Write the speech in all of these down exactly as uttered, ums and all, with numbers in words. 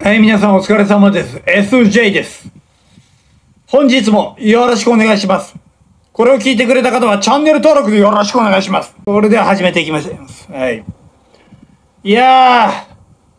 はい、皆さんお疲れ様です。エスジェー です。本日もよろしくお願いします。これを聞いてくれた方はチャンネル登録よろしくお願いします。それでは始めていきます。はい。いやー、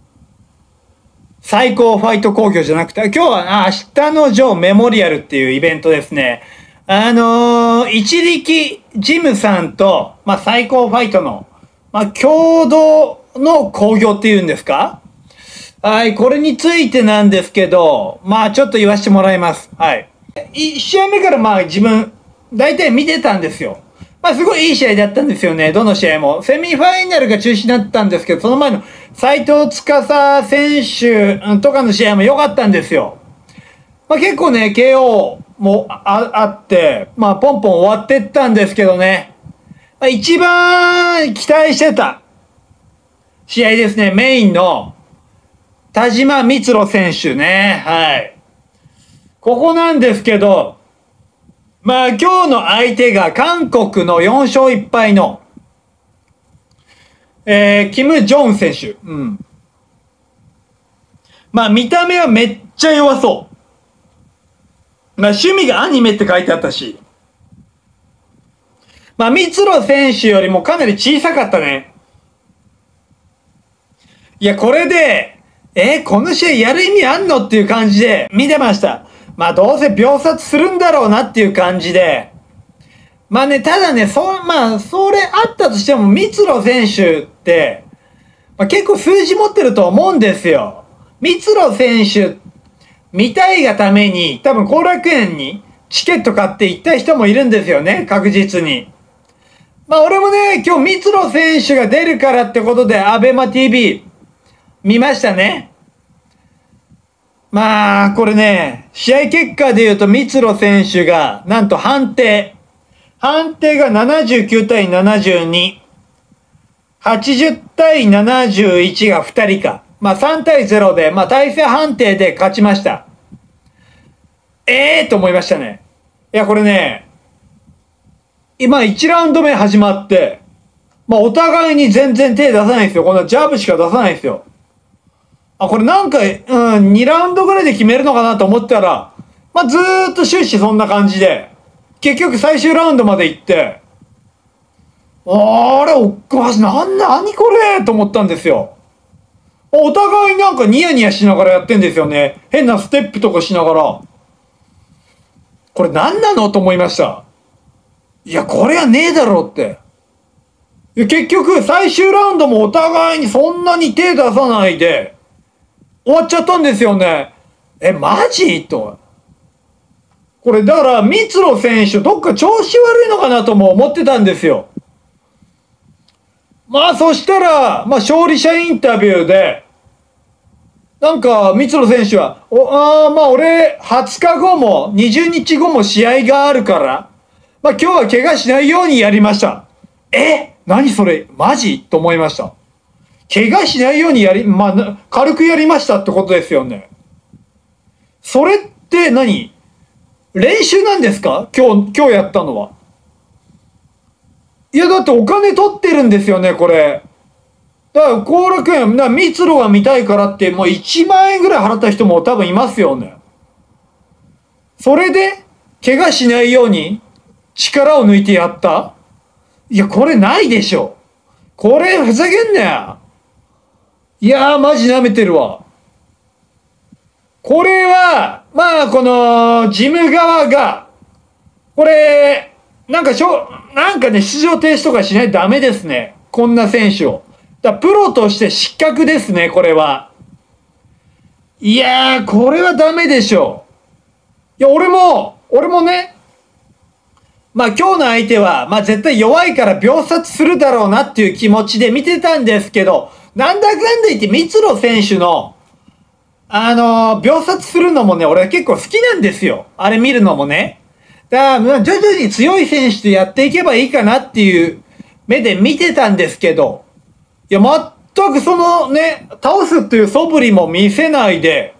最高ファイト興行じゃなくて、今日は明日のジョーメモリアルっていうイベントですね。あのー、一力ジムさんと、まあ、最高ファイトの、まあ、共同の興行っていうんですか？はい、これについてなんですけど、まあちょっと言わせてもらいます。はい。いち試合目からまあ自分、大体見てたんですよ。まあすごいいい試合だったんですよね。どの試合も。セミファイナルが中止になったんですけど、その前の斉藤司選手とかの試合も良かったんですよ。まあ結構ね、ケーオー も あ, あって、まあポンポン終わってったんですけどね。まあ、一番期待してた試合ですね。メインの田島光郎選手ね。はい。ここなんですけど、まあ今日の相手が韓国のよん勝いっ敗の、えー、キム・ジョン選手。うん。まあ見た目はめっちゃ弱そう。まあ趣味がアニメって書いてあったし。まあ光郎選手よりもかなり小さかったね。いや、これで、えー、この試合やる意味あんのっていう感じで見てました。まあどうせ秒殺するんだろうなっていう感じで。まあね、ただね、そ、まあ、それあったとしても、光郎選手って、まあ、結構数字持ってると思うんですよ。光郎選手、見たいがために、多分後楽園にチケット買って行った人もいるんですよね、確実に。まあ俺もね、今日光郎選手が出るからってことで、アベマ ティービー 見ましたね。まあ、これね、試合結果で言うと、光郎選手が、なんと判定。判定がななじゅうきゅうたいななじゅうに。はちじゅうたいななじゅういちがふたりか。まあさんたいゼロで、まあ対戦判定で勝ちました。ええー、と思いましたね。いや、これね、今いちラウンド目始まって、まあお互いに全然手出さないんですよ。このジャブしか出さないんですよ。あ、これなんか、うん、にラウンドぐらいで決めるのかなと思ったら、まあ、ずーっと終始そんな感じで、結局最終ラウンドまで行って、あれ、おっかしい、なんだ、何これと思ったんですよ。お互いなんかニヤニヤしながらやってんですよね。変なステップとかしながら。これ何なのと思いました。いや、これはねえだろって。結局、最終ラウンドもお互いにそんなに手出さないで、終わっちゃったんですよね。え、マジと。これだから、光郎選手、どっか調子悪いのかなとも思ってたんですよ。まあ、そしたら、まあ、勝利者インタビューで、なんか、光郎選手は、お、ああ、まあ、俺、はつかごも、はつかごも試合があるから、まあ、今日は怪我しないようにやりました。え、何それ、マジと思いました。怪我しないようにやり、まあ、軽くやりましたってことですよね。それって何？練習なんですか？今日、今日やったのは。いや、だってお金取ってるんですよね、これ。だから、後楽園、な、密路が見たいからって、もういちまんえんぐらい払った人も多分いますよね。それで、怪我しないように力を抜いてやった？いや、これないでしょ。これ、ふざけんなよ。いやー、マジ舐めてるわ。これは、まあ、この、ジム側が、これ、なんかしょ、なんかね、出場停止とかしないとダメですね。こんな選手を。だプロとして失格ですね、これは。いやー、これはダメでしょ。いや、俺も、俺もね、まあ今日の相手は、まあ絶対弱いから秒殺するだろうなっていう気持ちで見てたんですけど、なんだかんだ言って光郎選手の、あのー、秒殺するのもね、俺は結構好きなんですよ。あれ見るのもね。だから、徐々に強い選手とやっていけばいいかなっていう目で見てたんですけど、いや、全くそのね、倒すっていう素振りも見せないで、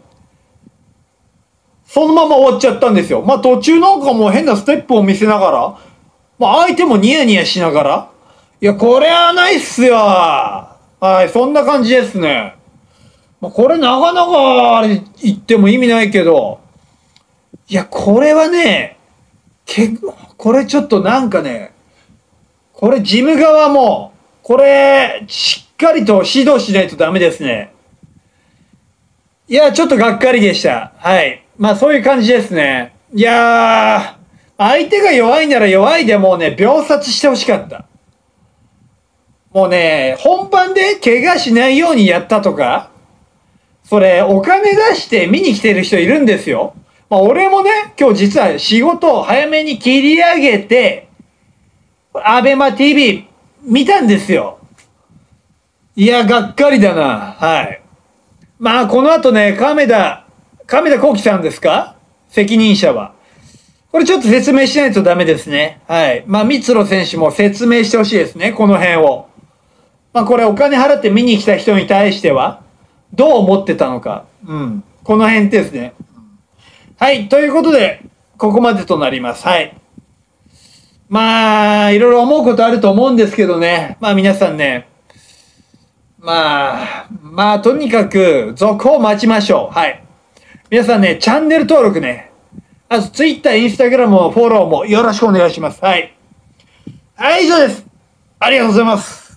そのまま終わっちゃったんですよ。まあ途中なんかもう変なステップを見せながら、まあ相手もニヤニヤしながら、いや、これはないっすよ。はい、そんな感じですね。 まあ、これなかなか、あれ言っても意味ないけど、いや、これはね、け、これちょっとなんかね、これジム側も、これ、しっかりと指導しないとダメですね。いや、ちょっとがっかりでした。はい。まあそういう感じですね。いやー、相手が弱いなら弱いでもうね、秒殺してほしかった。もうね、本番で怪我しないようにやったとか、それお金出して見に来てる人いるんですよ。まあ俺もね、今日実は仕事を早めに切り上げて、アベマ ティーブイ 見たんですよ。いや、がっかりだな。はい。まあこの後ね、亀田、亀田光輝さんですか？責任者は。これちょっと説明しないとダメですね。はい。まあ、三野選手も説明してほしいですね、この辺を。まあ、これお金払って見に来た人に対しては、どう思ってたのか。うん。この辺ですね。はい。ということで、ここまでとなります。はい。まあ、いろいろ思うことあると思うんですけどね。まあ、皆さんね。まあ、まあ、とにかく、続報を待ちましょう。はい。皆さんね、チャンネル登録ね。あと、Twitter、Instagram もフォローもよろしくお願いします。はい。はい、以上です。ありがとうございます。